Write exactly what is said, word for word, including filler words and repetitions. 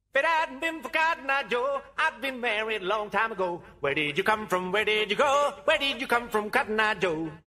If it hadn't been for Cotton Eye Joe, I'd been married a long time ago. Where did you come from? Where did you go? Where did you come from, Cotton Eye Joe?